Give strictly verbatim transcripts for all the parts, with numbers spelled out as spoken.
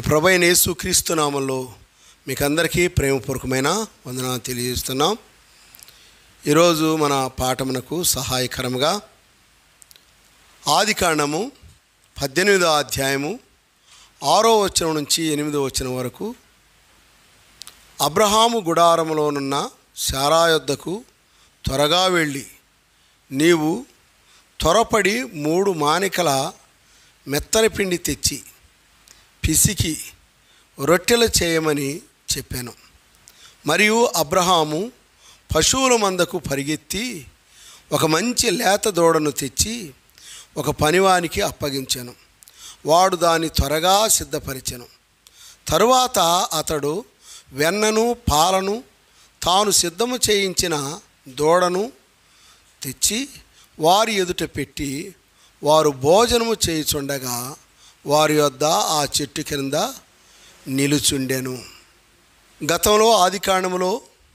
ప్రభు అయిన యేసుక్రీస్తు నామములో మీకు అందరికీ ప్రేమపూర్వకమైన వందనాలు తెలియజేస్తున్నాం. ఈరోజు మన పాఠమునకు సహాయకరముగా ఆదికాండము పద్దెనిమిదో అధ్యాయము ఆరో వచనం నుంచి ఎనిమిదో వచనం వరకు అబ్రహాము గుడారములోనున్న శారా యొద్దకు త్వరగా వెళ్ళి నీవు త్వరపడి మూడు మానికల మెత్తని పిండి తెచ్చి పిసికి రొట్టెలు చేయమని చెప్పాను. మరియు అబ్రహాము పశువుల మందకు పరిగెత్తి ఒక మంచి లేత దూడను తెచ్చి ఒక పనివానికి అప్పగించాను. వాడు దాన్ని త్వరగా సిద్ధపరిచెను. తరువాత అతడు వెన్నను పాలను తాను సిద్ధము చేయించిన దూడను తెచ్చి వారి ఎదుట పెట్టి వారు భోజనము చేయుచుండగా వారి వద్ద ఆ చెట్టు కింద నిలుచుండెను. గతంలో ఆదికాండములో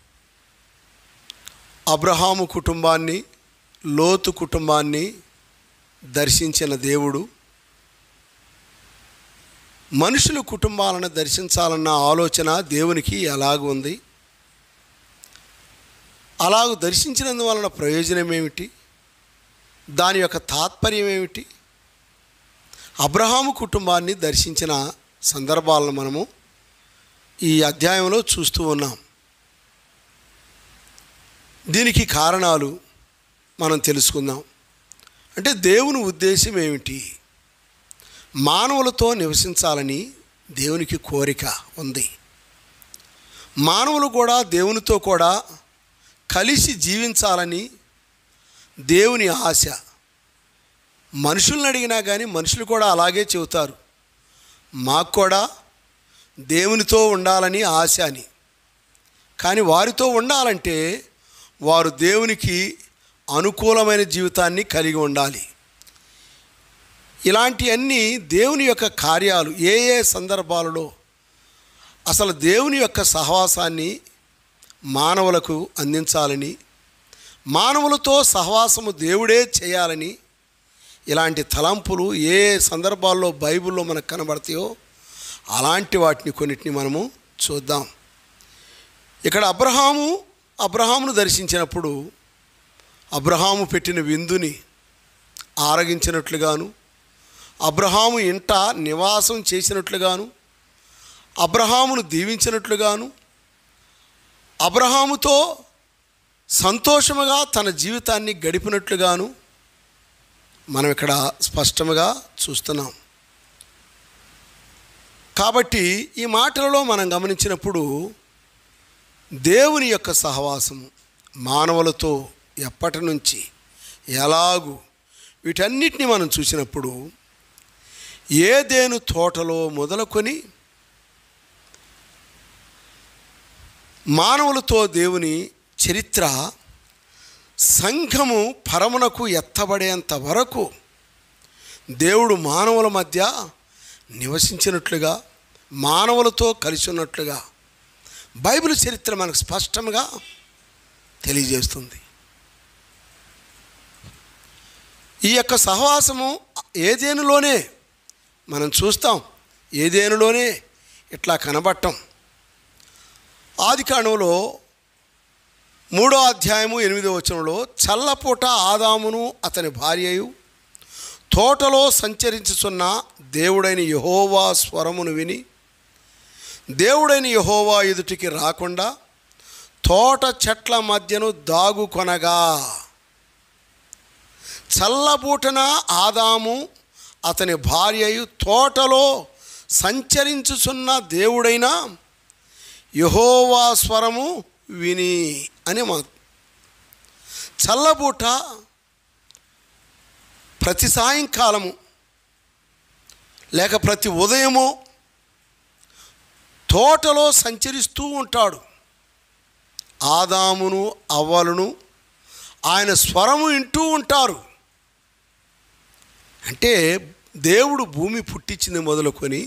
అబ్రహాము కుటుంబాన్ని, లోతు కుటుంబాన్ని దర్శించిన దేవుడు మనుషుల కుటుంబాలను దర్శించాలన్న ఆలోచన దేవునికి ఎలాగ ఉంది? అలాగ దర్శించినందువలన ప్రయోజనం ఏమిటి? దాని యొక్క తాత్పర్యం ఏమిటి? అబ్రహాము కుటుంబాన్ని దర్శించిన సందర్భాలను మనము ఈ అధ్యాయంలో చూస్తూ ఉన్నాం. దీనికి కారణాలు మనం తెలుసుకుందాం. అంటే దేవుని ఉద్దేశం ఏమిటి? మానవులతో నివసించాలని దేవునికి కోరిక ఉంది. మానవులు కూడా దేవునితో కూడా కలిసి జీవించాలని దేవుని ఆశ. మనుషులను అడిగినా కానీ మనుషులు కూడా అలాగే చెబుతారు, మాకు కూడా దేవునితో ఉండాలని ఆశ అని. కానీ వారితో ఉండాలంటే వారు దేవునికి అనుకూలమైన జీవితాన్ని కలిగి ఉండాలి. ఇలాంటివన్నీ దేవుని యొక్క కార్యాలు. ఏ ఏ సందర్భాలలో అసలు దేవుని యొక్క సహవాసాన్ని మానవులకు అందించాలని, మానవులతో సహవాసము దేవుడే చేయాలని ఇలాంటి తలంపులు ఏ సందర్భాల్లో బైబిల్లో మనకు కనబడతాయో అలాంటి వాటిని కొన్నిటిని మనము చూద్దాం. ఇక్కడ అబ్రహాము అబ్రహామును దర్శించినప్పుడు అబ్రహాము పెట్టిన విందుని ఆరగించినట్లుగాను, అబ్రహాము ఇంట నివాసం చేసినట్లుగాను, అబ్రహామును దీవించినట్లుగాను, అబ్రహాముతో సంతోషముగా తన జీవితాన్ని గడిపినట్లుగాను మనం ఇక్కడ స్పష్టంగా చూస్తున్నాం. కాబట్టి ఈ మాటలలో మనం గమనించినప్పుడు దేవుని యొక్క సహవాసము మానవులతో ఎప్పటి నుంచి ఎలాగూ వీటన్నిటిని మనం చూసినప్పుడు ఏదెను తోటలో మొదలుకొని మానవులతో దేవుని చరిత్ర సంఘము పరమునకు ఎత్తబడేంత వరకు దేవుడు మానవుల మధ్య నివసించినట్లుగా, మానవులతో కలిసి ఉన్నట్లుగా బైబిల్ చరిత్ర మనకు స్పష్టంగా తెలియజేస్తుంది. ఈ యొక్క సహవాసము ఏదేనులోనే మనం చూస్తాం. ఏదేనులోనే ఇట్లా కనబడటం. ఆదికాండంలో మూడో అధ్యాయము ఎనిమిదో వచనంలో చల్లపూట ఆదామును అతని భార్యయు తోటలో సంచరించుచున్న దేవుడైన యెహోవా స్వరమును విని దేవుడైన యెహోవా ఎదుటికి రాకుండా తోట చెట్ల మధ్యను దాగుకొనగా, చల్లపూటన ఆదాము అతని భార్యయు తోటలో సంచరించుచున్న దేవుడైన యెహోవా స్వరము విని అని మా చల్లబూట ప్రతి సాయంకాలము లేక ప్రతి ఉదయము తోటలో సంచరిస్తూ ఉంటాడు. ఆదామును అవ్వలను ఆయన స్వరము వింటూ ఉంటారు. అంటే దేవుడు భూమి పుట్టించింది మొదలుకొని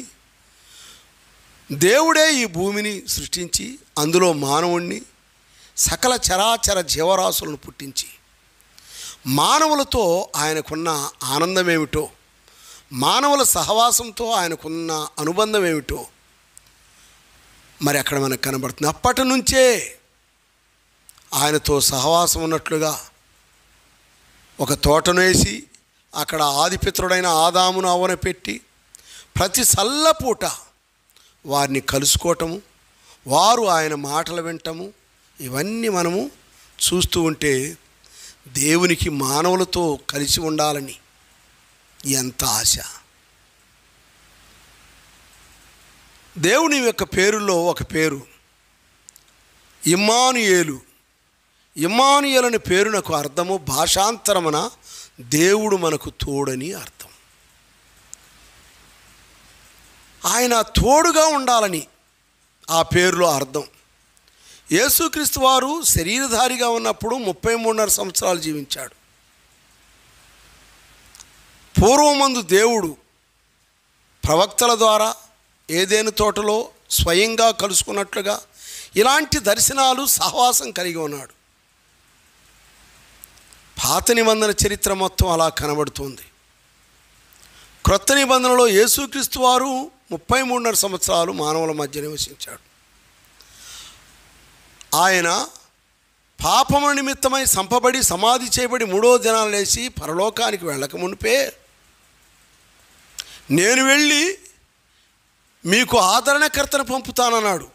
దేవుడే ఈ భూమిని సృష్టించి అందులో మానవుణ్ణి సకల చరాచర జీవరాశులను పుట్టించి మానవులతో ఆయనకున్న ఆనందం ఏమిటో, మానవుల సహవాసంతో ఆయనకున్న అనుబంధం ఏమిటో మరి అక్కడ మనకు కనబడుతుంది. అప్పటి నుంచే ఆయనతో సహవాసం ఉన్నట్లుగా ఒక తోటను వేసి అక్కడ ఆదిపిత్రుడైన ఆదామును అవన పెట్టి ప్రతి సల్లపూట వారిని కలుసుకోవటము, వారు ఆయన మాటలు వింటము, ఇవన్నీ మనము చూస్తూ ఉంటే దేవునికి మానవులతో కలిసి ఉండాలని ఎంత ఆశ. దేవుని యొక్క పేరులో ఒక పేరు ఇమ్మానుయేలు. ఇమ్మానుయేలు అనే పేరునకు అర్థము భాషాంతరమున దేవుడు మనకు తోడని అర్థం. ఆయన తోడుగా ఉండాలని ఆ పేరులో అర్థం. యేసుక్రీస్తు వారు శరీరధారిగా ఉన్నప్పుడు ముప్పై మూడున్నర సంవత్సరాలు జీవించాడు. పూర్వమందు దేవుడు ప్రవక్తల ద్వారా ఏదైనా తోటలో స్వయంగా కలుసుకున్నట్లుగా ఇలాంటి దర్శనాలు సహవాసం కలిగి ఉన్నాడు. పాత నిబంధన చరిత్ర మొత్తం అలా కనబడుతుంది. క్రొత్త నిబంధనలో యేసుక్రీస్తు వారు ముప్పై మూడున్నర సంవత్సరాలు మానవుల మధ్య నివసించాడు. ఆయన పాపము నిమిత్తమై సంపబడి సమాధి చేయబడి మూడో దినాలు లేచి పరలోకానికి వెళ్ళక మునిపే నేను వెళ్ళి మీకు ఆదరణకర్తను పంపుతానన్నాడు.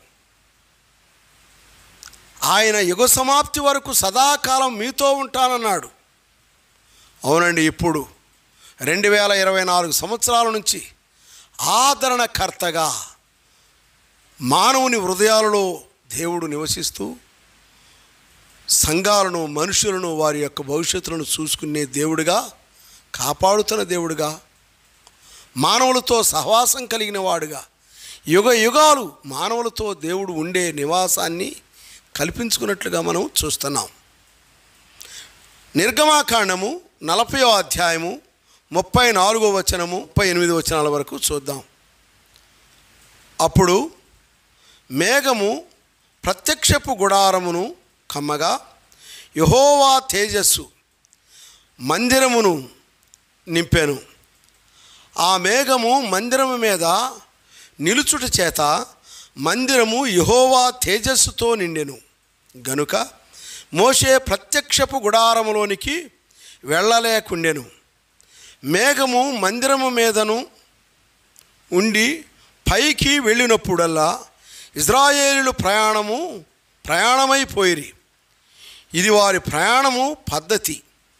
ఆయన యుగ సమాప్తి వరకు సదాకాలం మీతో ఉంటానన్నాడు. అవునండి, ఇప్పుడు రెండు వేల ఇరవై నాలుగు సంవత్సరాల నుంచి ఆదరణకర్తగా మానవుని హృదయాలలో దేవుడు నివసిస్తూ సంఘాలను, మనుషులను, వారి యొక్క భవిష్యత్తులను చూసుకునే దేవుడిగా, కాపాడుతున్న దేవుడిగా, మానవులతో సహవాసం కలిగిన వాడుగా, యుగ యుగాలు మానవులతో దేవుడు ఉండే నివాసాన్ని కల్పించుకున్నట్లుగా మనం చూస్తున్నాం. నిర్గమాకాండము నలభైవ అధ్యాయము ముప్పై నాలుగో వచనము ముప్పై ఎనిమిది వచనాల వరకు చూద్దాం. అప్పుడు మేఘము ప్రత్యక్షపు గుడారమును కమ్మగా యెహోవా తేజస్సు మందిరమును నింపెను. ఆ మేఘము మందిరము మీద నిలుచుట చేత మందిరము యెహోవా తేజస్సుతో నిండెను గనుక మోషే ప్రత్యక్షపు గుడారములోనికి వెళ్ళలేకుండెను. మేఘము మందిరము మీదను ఉండి పైకి వెళ్ళినప్పుడల్లా ఇజ్రాయేలీయులు ప్రయాణము ప్రయాణమైపోయిరి. ఇది వారి ప్రయాణము పద్ధతి.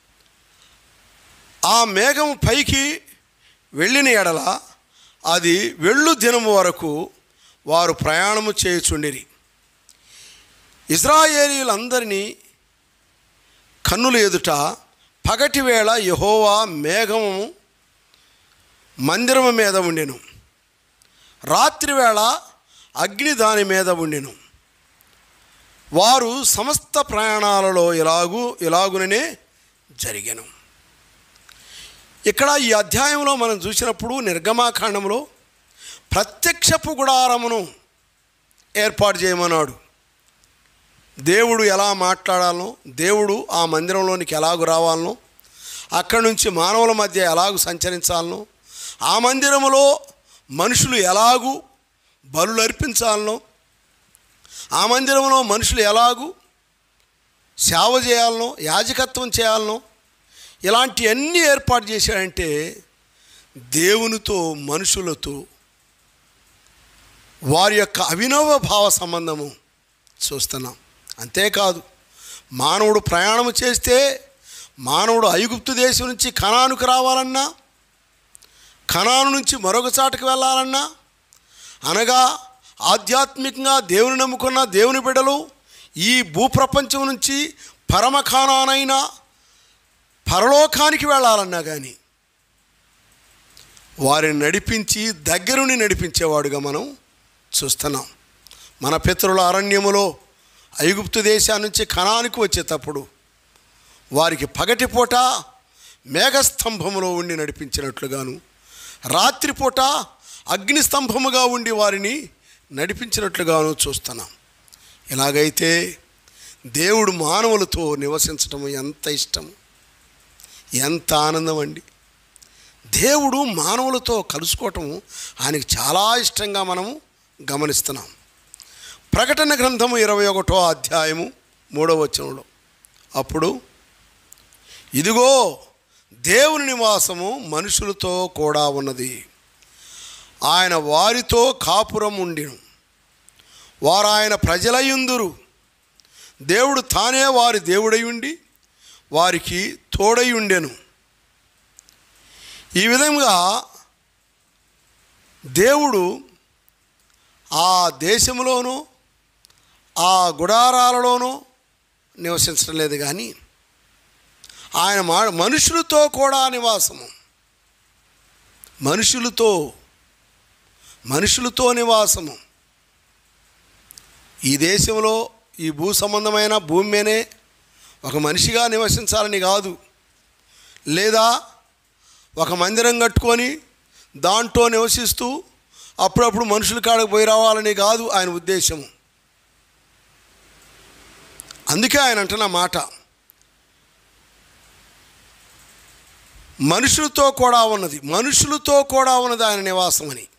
ఆ మేఘము పైకి వెళ్ళిన ఎడల అది వెళ్ళు దినము వరకు వారు ప్రయాణము చేయుచుండిరి. ఇజ్రాయేలీయులందరినీ కన్నుల ఎదుట పగటి వేళ యెహోవా మేఘము మందిరము మీద ఉండెను, రాత్రి వేళ అగ్ని దాని మీద ఉండెను. వారు సమస్త ప్రయాణాలలో ఇలాగూ ఇలాగుననే జరిగెను. ఇక్కడ ఈ అధ్యాయంలో మనం చూసినప్పుడు నిర్గమాకాండంలో ప్రత్యక్షపు గుడారమును ఏర్పాటు చేయమన్నాడు. దేవుడు ఎలా మాట్లాడాలనో, దేవుడు ఆ మందిరంలోనికి ఎలాగు రావాలనో, అక్కడి నుంచి మానవుల మధ్య ఎలాగు సంచరించాలనో, ఆ మందిరములో మనుషులు ఎలాగూ బలులు అర్పించాలనో, ఆ మందిరంలో మనుషులు ఎలాగూ సేవ చేయాలనో, యాజకత్వం చేయాలనో, ఇలాంటి అన్నీ ఏర్పాటు చేశాడంటే దేవునితో మనుషులతో వారి యొక్క అవినవ భావ సంబంధము చూస్తున్నాం. అంతేకాదు, మానవుడు ప్రయాణం చేస్తే మానవుడు ఐగుప్తు దేశం నుంచి కనానుకు రావాలన్నా, కనాను నుంచి మరొక చాటుకు వెళ్ళాలన్నా, అనగా ఆధ్యాత్మికంగా దేవుని నమ్ముకున్న దేవుని బిడ్డలు ఈ భూప్రపంచం నుంచి పరమ కానానైన పరలోకానికి వెళ్ళాలన్నా కానీ వారిని నడిపించి దగ్గరుని నడిపించేవాడుగా మనం చూస్తున్నాం. మన పితరుల అరణ్యములో ఐగుప్తు దేశం నుంచి కనానికి వచ్చేటప్పుడు వారికి పగటిపూట మేఘస్తంభములో ఉండి నడిపించినట్లుగాను, రాత్రిపూట అగ్నిస్తంభముగా ఉండి వారిని నడిపించినట్లుగాను చూస్తున్నాం. ఇలాగైతే దేవుడు మానవులతో నివసించటం ఎంత ఇష్టం, ఎంత ఆనందం అండి. దేవుడు మానవులతో కలుసుకోవటం ఆయనకి చాలా ఇష్టంగా మనము గమనిస్తున్నాం. ప్రకటన గ్రంథము ఇరవై ఒకటో అధ్యాయము మూడవ వచనంలో, అప్పుడు ఇదిగో దేవుని నివాసము మనుషులతో కూడా ఉన్నది, ఆయన వారితో కాపురం ఉండిను, వారు ఆయన ప్రజలయుందురు, దేవుడు తానే వారి దేవుడై ఉండి వారికి తోడై ఉండెను. ఈ విధంగా దేవుడు ఆ దేశంలోనూ ఆ గుడారాలలోనూ నివసించడం లేదు, కానీ ఆయన మా మనుషులతో కూడా నివాసము, మనుషులతో మనుషులతో నివాసము. ఈ దేశంలో ఈ భూ సంబంధమైన భూమి మీదే ఒక మనిషిగా నివసించాలని కాదు, లేదా ఒక మందిరం కట్టుకొని దాంట్లో నివసిస్తూ అప్పుడప్పుడు మనుషుల కాడకు పోయి రావాలని కాదు ఆయన ఉద్దేశము. అందుకే ఆయన అంటున్న మాట, మనుషులతో కూడా ఉన్నది, మనుషులతో కూడా ఉన్నది ఆయన నివాసం అని.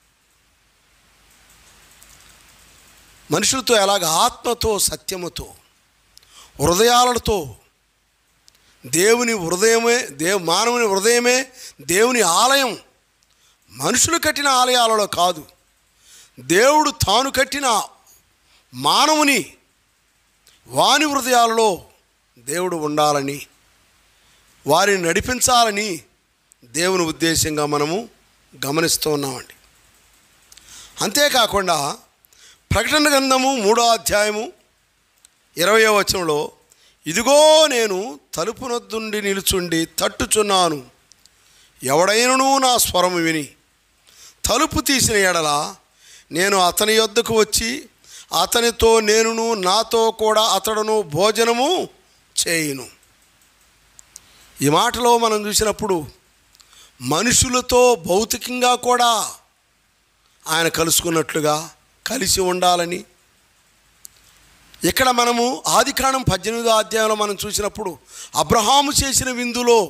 మనుషులతో ఎలాగ? ఆత్మతో, సత్యముతో, హృదయాలతో. దేవుని హృదయమే దేవు మానవుని హృదయమే దేవుని ఆలయం. మనుషులు కట్టిన ఆలయాలలో కాదు, దేవుడు తాను కట్టిన మానవుని వాని హృదయాలలో దేవుడు ఉండాలని, వారిని నడిపించాలని దేవుని ఉద్దేశంగా మనము గమనిస్తూ ఉన్నామండి. అంతేకాకుండా ప్రకటన గ్రంథము మూడో అధ్యాయము ఇరవయో వచనంలో, ఇదిగో నేను తలుపు నొద్దుండి నిలుచుండి తట్టుచున్నాను, ఎవడైనను నా స్వరము విని తలుపు తీసిన ఎడల నేను అతని యొద్దకు వచ్చి అతనితో నేనును నాతో కూడా అతడును భోజనము చేయును. ఈ మాటలో మనం చూసినప్పుడు మనుషులతో భౌతికంగా కూడా ఆయన కలుసుకున్నట్లుగా, కలిసి ఉండాలని. ఇక్కడ మనము ఆదికాండం పద్దెనిమిదో అధ్యాయంలో మనం చూసినప్పుడు అబ్రహాము చేసిన విందులో,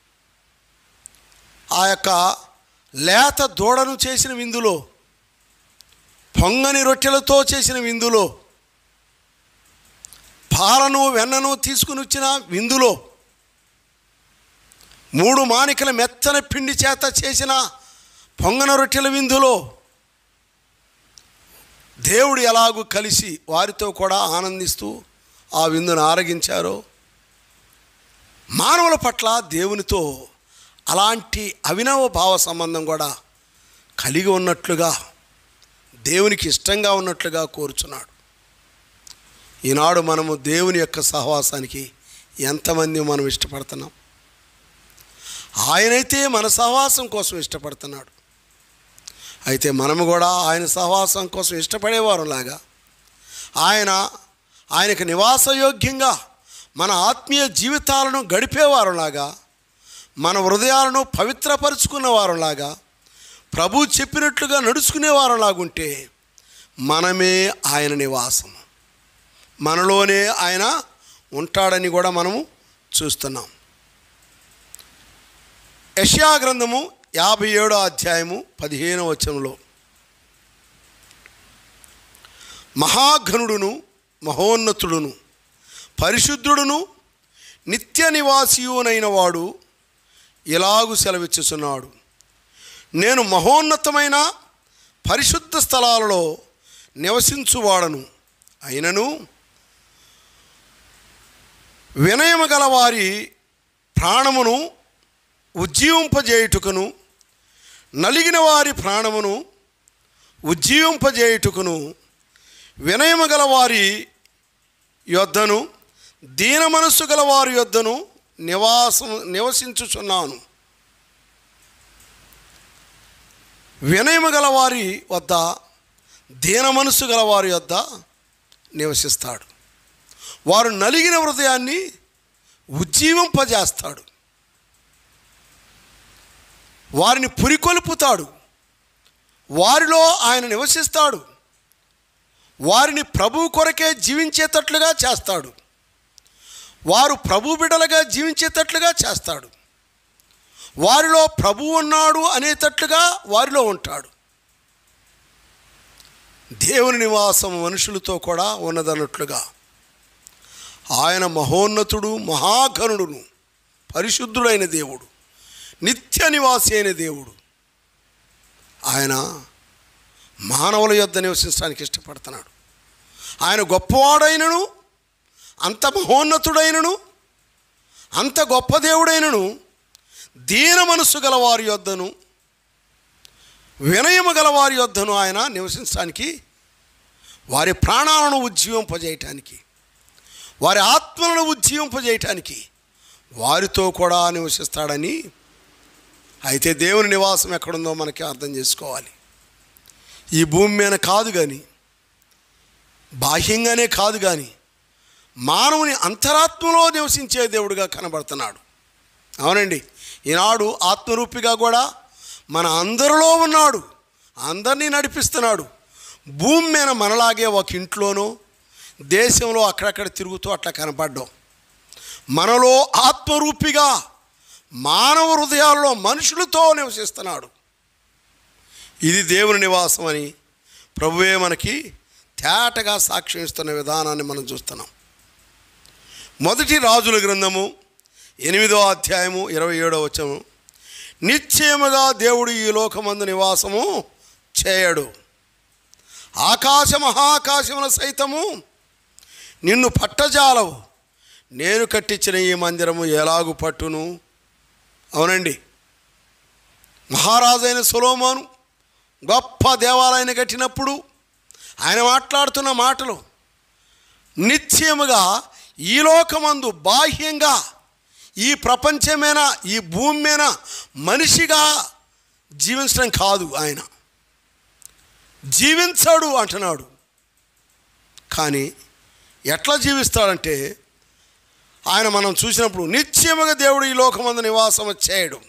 ఆ యొక్క లేత దూడను చేసిన విందులో, పొంగని రొట్టెలతో చేసిన విందులో, పాలను వెన్నను తీసుకుని వచ్చిన విందులో, మూడు మానికల మెత్తన పిండి చేత చేసిన పొంగన రొట్టెల విందులో దేవుడు ఎలాగూ కలిసి వారితో కూడా ఆనందిస్తూ ఆ విందును ఆరగించారో, మానవుల పట్ల దేవునితో అలాంటి అవినవ భావ సంబంధం కూడా కలిగి ఉన్నట్లుగా, దేవునికి ఇష్టంగా ఉన్నట్లుగా కోరుచున్నాడు. ఈనాడు మనము దేవుని యొక్క సహవాసానికి ఎంతమంది మనం ఇష్టపడుతున్నాం? ఆయనైతే మన సహవాసం కోసం ఇష్టపడుతున్నాడు. అయితే మనము కూడా ఆయన సహవాసం కోసం ఇష్టపడేవారులాగా, ఆయన ఆయనకు నివాసయోగ్యంగా మన ఆత్మీయ జీవితాలను గడిపేవారులాగా, మన హృదయాలను పవిత్రపరుచుకున్న వారులాగా, ప్రభు చెప్పినట్లుగా నడుచుకునేవారులాగుంటే మనమే ఆయన నివాసం, మనలోనే ఆయన ఉంటాడని కూడా మనము చూస్తున్నాం. యెషయా గ్రంథము యాభై ఏడో అధ్యాయము పదిహేనో వచనంలో, మహాఘనుడును మహోన్నతుడును పరిశుద్ధుడును నిత్య నివాసియునైన వాడు ఇలాగు సెలవిచ్చుచున్నాడు, నేను మహోన్నతమైన పరిశుద్ధ స్థలాలలో నివసించువాడను, అయినను వినయము గల వారి ప్రాణమును ఉజ్జీవింపజేయుటకును, నలిగిన వారి ప్రాణమును ఉజ్జీవింపజేయుటకును, వినయము గల వారి యొద్దను దీన మనస్సు గల వారి యొద్దను నివాసం నివసించుచున్నాను. వినయము గల వారి వద్ద, దీన మనస్సు గల వారి వద్ద నివసిస్తాడు. వారు నలిగిన హృదయాన్ని ఉజ్జీవింపజేస్తాడు, వారిని పురికొల్పుతాడు, వారిలో ఆయన నివసిస్తాడు, వారిని ప్రభు కొరకే జీవించేటట్లుగా చేస్తాడు, వారు ప్రభు బిడ్డలుగా జీవించేటట్లుగా చేస్తాడు, వారిలో ప్రభు ఉన్నాడు అనేటట్లుగా వారిలో ఉంటాడు. దేవుని నివాసం మనుషులతో కూడా ఉన్నదన్నట్లుగా ఆయన మహోన్నతుడు, మహాఘనుడును, పరిశుద్ధుడైన దేవుడు, నిత్య నివాసి అయిన దేవుడు. ఆయన మానవుల యొద్ద నివసించడానికి ఇష్టపడుతున్నాడు. ఆయన గొప్పవాడైనను, అంత మహోన్నతుడైనను, అంత గొప్ప దేవుడైనను దీన మనస్సు గల వారి యొద్దను, వినయము గల వారి యొద్దను ఆయన నివసించడానికి, వారి ప్రాణాలను ఉజ్జీవింపజేయటానికి, వారి ఆత్మలను ఉజ్జీవింపజేయటానికి వారితో కూడా నివసిస్తాడని. అయితే దేవుని నివాసం ఎక్కడుందో మనకి అర్థం చేసుకోవాలి. ఈ భూమి మీద కాదు కానీ, బాహ్యంగానే కాదు కానీ, మానవుని అంతరాత్మలో నివసించే దేవుడుగా కనబడుతున్నాడు. అవునండి, ఈనాడు ఆత్మరూపిగా కూడా మన అందరిలో ఉన్నాడు, అందరినీ నడిపిస్తున్నాడు. భూమి మీద మనలాగే ఒక ఇంట్లోనో దేశంలో అక్కడక్కడ తిరుగుతూ అట్లా కనపడ్డాం. మనలో ఆత్మరూపిగా మానవ హృదయాల్లో మనుషులతో నివసిస్తున్నాడు. ఇది దేవుని నివాసం అని ప్రభువే మనకి తేటగా సాక్ష్యం ఇస్తున్న విధానాన్ని మనం చూస్తున్నాం. మొదటి రాజుల గ్రంథము ఎనిమిదో అధ్యాయము ఇరవై ఏడో వచనము, నిశ్చయముగా దేవుడు ఈ లోకమందు నివాసము చేయడు, ఆకాశ మహాకాశముల సైతము నిన్ను పట్టజాలవు, నేను కట్టించిన ఈ మందిరము ఎలాగు పట్టును. అవునండి, మహారాజైన సొలొమోను గొప్ప దేవాలయాన్ని కట్టినప్పుడు ఆయన మాట్లాడుతున్న మాటలు నిశ్చయముగా ఈ లోకమందు బాహ్యంగా ఈ ప్రపంచమేనా, ఈ భూమి మీద మనిషిగా జీవించడం కాదు, ఆయన జీవించాడు అంటున్నాడు. కానీ ఎట్లా జీవిస్తాడంటే, ఆయన మనం చూసినప్పుడు నిశ్చయముగా దేవుడు ఈ లోకమందు నివాసం చేయడు,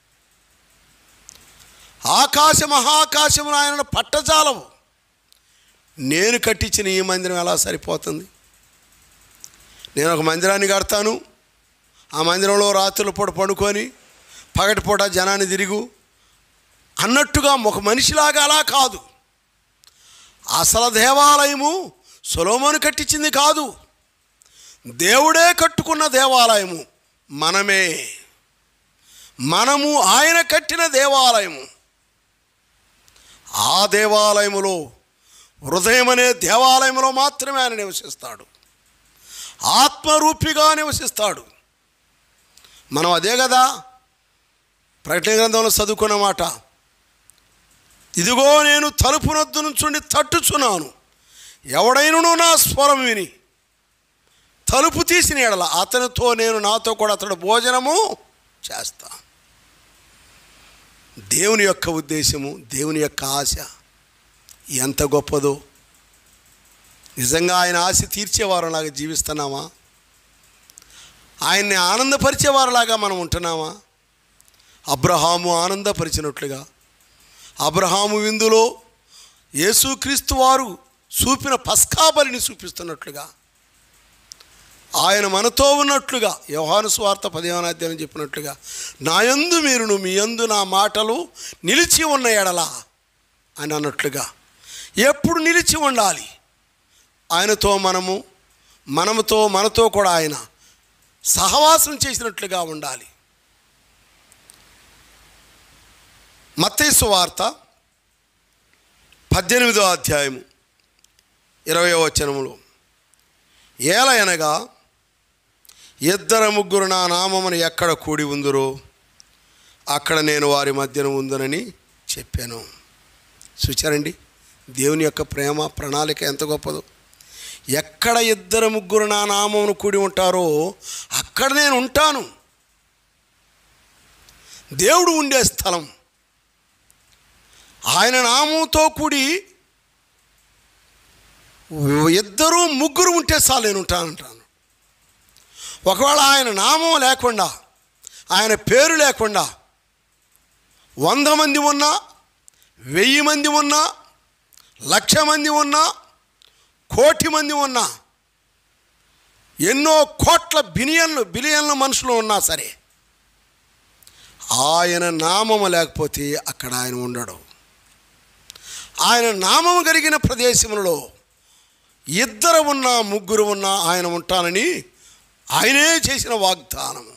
ఆకాశ మహాకాశమును ఆయన పట్టజాలవు, నేను కట్టించిన ఈ మందిరం ఎలా సరిపోతుంది? నేను ఒక మందిరాన్ని కడతాను, ఆ మందిరంలో రాత్రుల పూట పడుకొని పగటిపూట జనాన్ని తిరుగు అన్నట్టుగా ఒక మనిషిలాగా అలా కాదు. అసలు దేవాలయము సొలొమోను కట్టించింది కాదు, దేవుడే కట్టుకున్న దేవాలయము మనమే, మనము ఆయన కట్టిన దేవాలయము. ఆ దేవాలయములో, హృదయం అనే దేవాలయంలో మాత్రమే ఆయన నివసిస్తాడు, ఆత్మరూపిగా నివసిస్తాడు. మనం అదే కదా ప్రకటన గ్రంథంలో చదువుకున్న మాట, ఇదిగో నేను తలుపు నొద్దు నుంచుండి తట్టుచున్నాను, ఎవడైనను నా స్వరం విని తలుపు తీసిన ఎడల అతనితో నేను, నాతో కూడా అతడు భోజనము చేస్తా. దేవుని యొక్క ఉద్దేశము, దేవుని యొక్క ఆశ ఎంత గొప్పదో. నిజంగా ఆయన ఆశ తీర్చేవారులాగా జీవిస్తున్నామా? ఆయన్ని ఆనందపరిచేవారులాగా మనం ఉంటున్నామా? అబ్రహాము ఆనందపరిచినట్లుగా, అబ్రహాము విందులో యేసుక్రీస్తు వారు చూపిన పస్కా బలిని చూపిస్తున్నట్లుగా, ఆయన మనతో ఉన్నట్లుగా యోహాను సువార్త పదిహేనో అధ్యాయం చెప్పినట్లుగా, నా యందు మీరును మీ యందు నా మాటలు నిలిచి ఉన్న ఎడల అని అన్నట్లుగా ఎప్పుడు నిలిచి ఉండాలి. ఆయనతో మనము, మనముతో మనతో కూడా ఆయన సహవాసం చేసినట్లుగా ఉండాలి. మత్తయి సువార్త పద్దెనిమిదో అధ్యాయము ఇరవయో వచనములో, ఏలయనగా ఇద్దరు ముగ్గురు నా నామమును ఎక్కడ కూడి ఉందురో అక్కడ నేను వారి మధ్యన ఉందునని చెప్పాను. చూచారండి, దేవుని యొక్క ప్రేమ ప్రణాళిక ఎంత గొప్పదో. ఎక్కడ ఇద్దరు ముగ్గురు నా నామమును కూడి ఉంటారో అక్కడ నేను ఉంటాను. దేవుడు ఉండే స్థలం, ఆయన నామంతో కూడి ఇద్దరు ముగ్గురు ఉంటే చాలు నేను ఉంటానంటాను. ఒకవేళ ఆయన నామం లేకుండా, ఆయన పేరు లేకుండా వంద మంది ఉన్నా, వెయ్యి మంది ఉన్నా, లక్ష మంది ఉన్నా, కోటి మంది ఉన్నా, ఎన్నో కోట్ల బిలియన్లు బిలియన్ల మనుషులు ఉన్నా సరే, ఆయన నామము లేకపోతే అక్కడ ఆయన ఉండడు. ఆయన నామము కలిగిన ప్రదేశములలో ఇద్దరు ఉన్నా ముగ్గురు ఉన్నా ఆయన ఉంటానని ఆయనే చేసిన వాగ్దానము.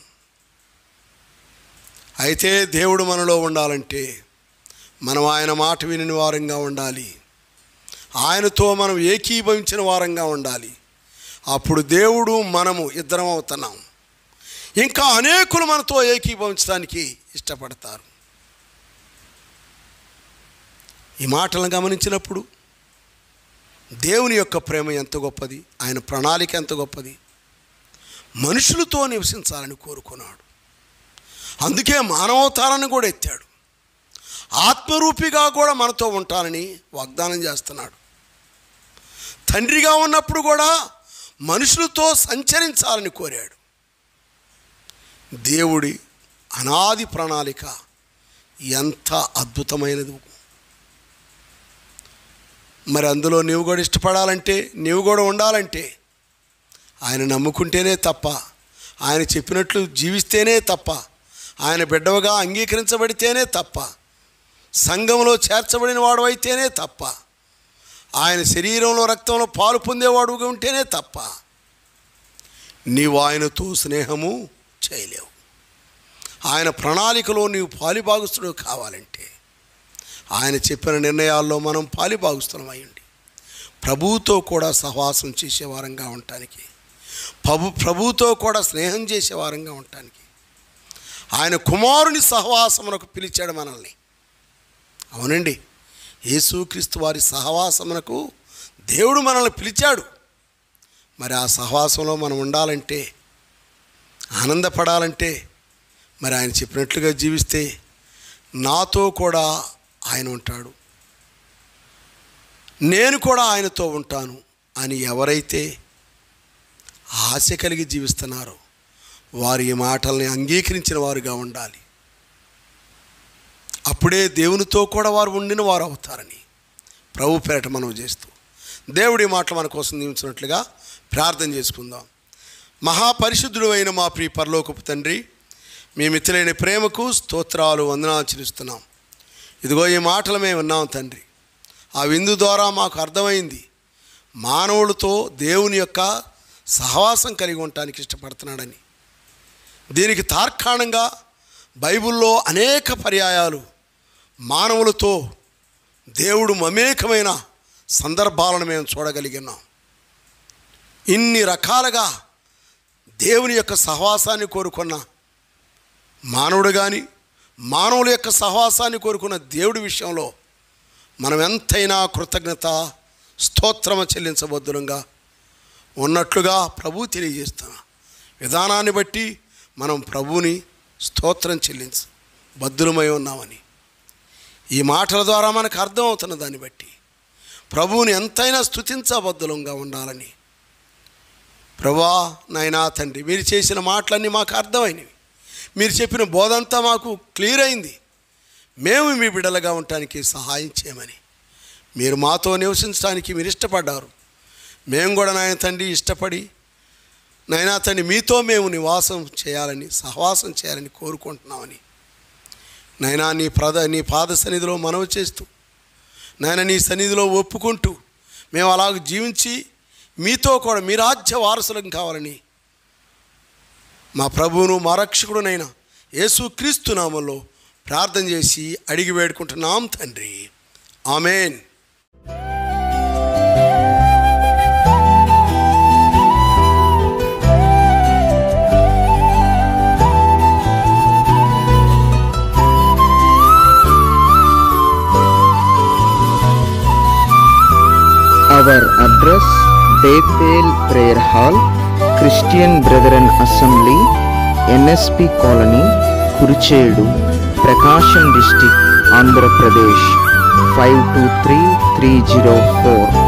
అయితే దేవుడు మనలో ఉండాలంటే మనం ఆయన మాట విని వారంగా ఉండాలి. ఆయనతో మనం ఏకీభవించిన వారంగా ఉండాలి. అప్పుడు దేవుడు మనము ఇద్దరం అవుతున్నాం. ఇంకా అనేకులు మనతో ఏకీభవించడానికి ఇష్టపడతారు. ఈ మాటలను గమనించినప్పుడు దేవుని యొక్క ప్రేమ ఎంత గొప్పది, ఆయన ప్రణాళిక ఎంత గొప్పది. మనుషులతో నివసించాలని కోరుకున్నాడు. అందుకే మానవతారాన్ని కూడా ఎత్తాడు. ఆత్మరూపిగా కూడా మనతో ఉంటానని వాగ్దానం చేస్తున్నాడు. తండ్రిగా ఉన్నప్పుడు కూడా మనుషులతో సంచరించాలని కోరాడు. దేవుడి అనాది ప్రణాళిక ఎంత అద్భుతమైనది. మరి అందులో నీవు కూడా ఇష్టపడాలంటే, నీవు కూడా ఉండాలంటే ఆయన నమ్ముకుంటేనే తప్ప, ఆయన చెప్పినట్లు జీవిస్తేనే తప్ప, ఆయన బిడ్డవగా అంగీకరించబడితేనే తప్ప, సంఘంలో చేర్చబడిన వాడు అయితేనే తప్ప, ఆయన శరీరంలో రక్తంలో పాలు పొందేవాడుగా ఉంటేనే తప్ప నీవు ఆయనతో స్నేహము చేయలేవు. ఆయన ప్రణాళికలో నీవు పాలిభాగస్తుడు కావాలంటే ఆయన చెప్పిన నిర్ణయాల్లో మనం పాలిభాగస్తులం అయ్యండి. ప్రభువుతో కూడా సహవాసం చేసేవారంగా ఉండటానికి, ప్రభు ప్రభువుతో కూడా స్నేహం చేసేవారంగా ఉండటానికి ఆయన కుమారుని సహవాసమునకు పిలిచాడు మనల్ని. అవునండి, యేసుక్రీస్తు వారి సహవాసమునకు దేవుడు మనల్ని పిలిచాడు. మరి ఆ సహవాసంలో మనం ఉండాలంటే, ఆనందపడాలంటే మరి ఆయన చెప్పినట్లుగా జీవిస్తే నాతో కూడా ఆయన ఉంటాడు, నేను కూడా ఆయనతో ఉంటాను అని ఎవరైతే ఆశ కలిగి జీవిస్తున్నారో వారి ఈ మాటల్ని అంగీకరించిన వారుగా ఉండాలి. అప్పుడే దేవునితో కూడా వారు ఉండిన వారు అవుతారని ప్రభు పేరట మనం చేస్తూ దేవుడి మాటలు మన కోసం దీవించినట్లుగా ప్రార్థన చేసుకుందాం. మహాపరిశుద్ధుడు అయిన మా ప్రియ పరలోకపు తండ్రి, మీ మిత్రులైన ప్రేమకు స్తోత్రాలు వందనాలు చెల్లిస్తున్నాం. ఇదిగో ఈ మాటలు మేము విన్నాం తండ్రి. ఆ విందు ద్వారా మాకు అర్థమైంది మానవులతో దేవుని యొక్క సహవాసం కలిగి ఉండటానికి ఇష్టపడుతున్నాడని. దీనికి తార్కాణంగా బైబిల్లో అనేక పర్యాయాలు మానవులతో దేవుడు మమేకమైన సందర్భాలను మేము చూడగలిగినాం. ఇన్ని రకాలుగా దేవుని యొక్క సహవాసాన్ని కోరుకున్న మానవుడు కానీ, మానవుల యొక్క సహవాసాన్ని కోరుకున్న దేవుడి విషయంలో మనం ఎంతైనా కృతజ్ఞత స్తోత్రము చెల్లించబద్దులంగా ఉన్నట్లుగా ప్రభు తెలియజేస్తున్న విధానాన్ని బట్టి మనం ప్రభువుని స్తోత్రం చెల్లించ బద్దులమై ఉన్నామని ఈ మాటల ద్వారా మనకు అర్థమవుతున్న దాన్ని బట్టి ప్రభువుని ఎంతైనా స్తుతించబద్దులంగా ఉండాలని. ప్రభువా నాయనా తండ్రి, మీరు చేసిన మాటలన్నీ మాకు అర్థమైనవి, మీరు చెప్పిన బోధంతా మాకు క్లియర్ అయింది. మేము మీ బిడ్డలుగా ఉండటానికి సహాయం చేయమని, మీరు మాతో నివసించడానికి మీరు ఇష్టపడ్డారు. మేము కూడా నాయన తండ్రి ఇష్టపడి నాయనా తండ్రి మీతో మేము నివాసం చేయాలని, సహవాసం చేయాలని కోరుకుంటున్నామని నాయనా నీ ప్రద నీ పాద సన్నిధిలో మనవి చేస్తూ నాయన నీ సన్నిధిలో ఒప్పుకుంటూ మేము అలాగ జీవించి మీతో కూడా మీ రాజ్య వారసులం కావాలని మా ప్రభువును మా రక్షకుడునైన యేసుక్రీస్తు నామములో ప్రార్థన చేసి అడిగి వేడుకుంటున్నాం తండ్రి. ఆమేన్. Our address, Bethel Prayer Hall, Christian Brethren Assembly, N S P Colony, Kurichedu, Prakasham District, Andhra Pradesh, five two three three zero four.